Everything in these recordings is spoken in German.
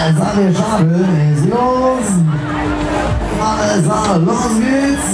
Alles an der Stapel ist los. Alles an, los geht's.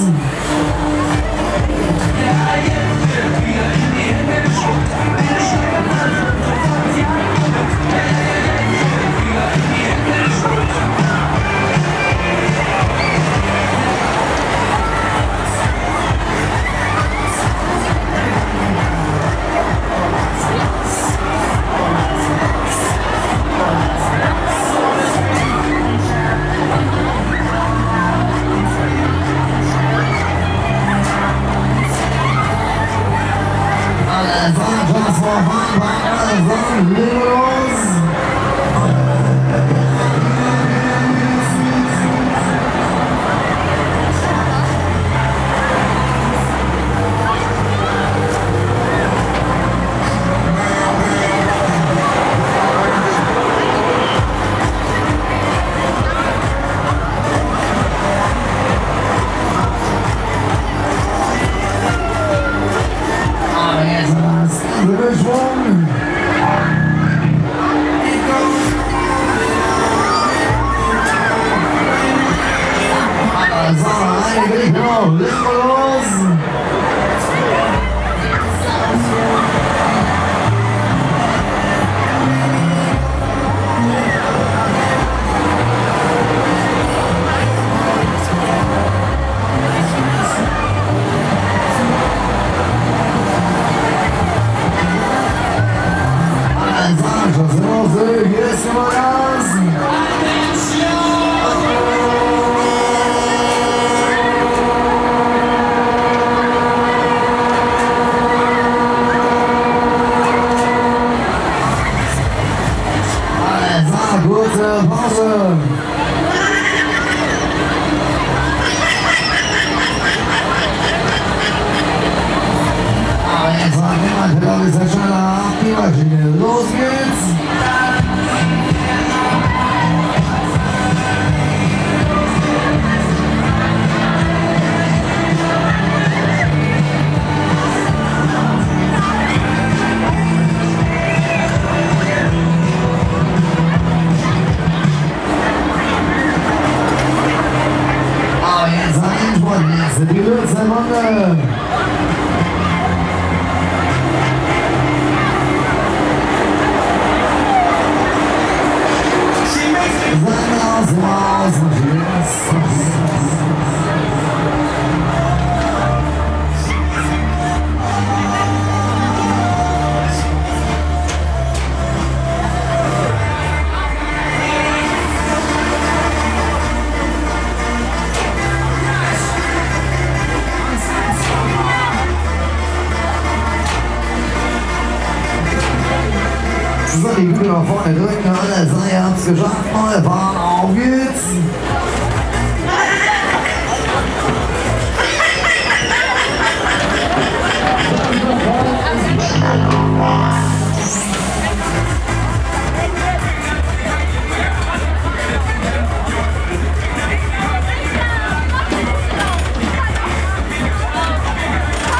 Kurze Pause. Aber jetzt war niemand, der ist ja schneller ab die Maschine. Los geht's! Die Lützermann. So, die Bühne nach vorne drücken, alle drei haben es geschafft, neue fahren, auf geht's!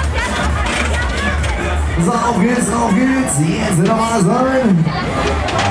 So, auf geht's, jetzt wieder mal sein!